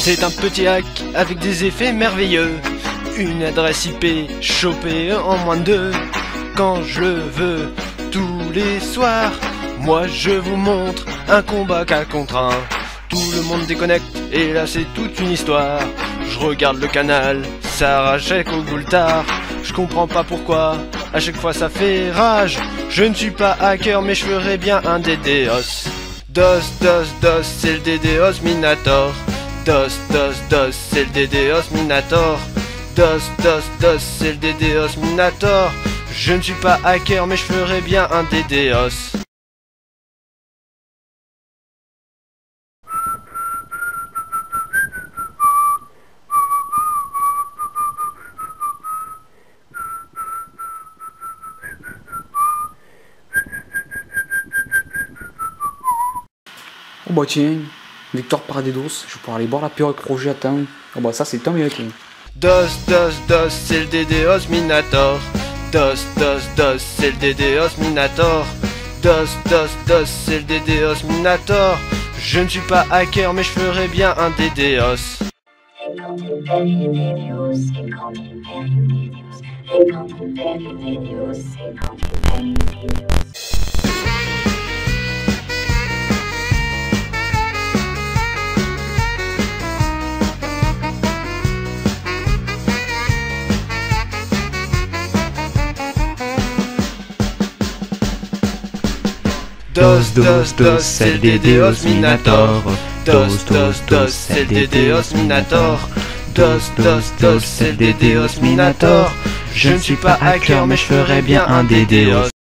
C'est un petit hack avec des effets merveilleux. Une adresse IP chopée en moins de 2. Quand je le veux, tous les soirs, moi je vous montre un combat qu'à contre 1. Tout le monde déconnecte et là c'est toute une histoire. Je regarde le canal, ça rachète au boultard. Je comprends pas pourquoi, à chaque fois ça fait rage. Je ne suis pas hacker mais je ferais bien un DDoS. DOS, c'est le DDoS Minator. DOS, c'est le DDoS Minator. DOS, c'est le DDoS Minator. Je ne suis pas hacker mais je ferais bien un DDoS. Oh bah tiens, victoire par DDoS, je vais pouvoir aller boire l'apéro avec Roger à temps. Oh bah ça c'est tant mieux tiens. DOS, c'est le DDoS Minator. DOS, c'est le DDoS Minator. DOS, c'est le DDoS Minator. Je ne suis pas hacker mais je ferais bien un DDoS. DOS, c'est le DDoS Minator. DOS, c'est le DDoS Minator. DOS, c'est le DDoS Minator. Je ne suis pas hacker mais je ferais bien un DDoS.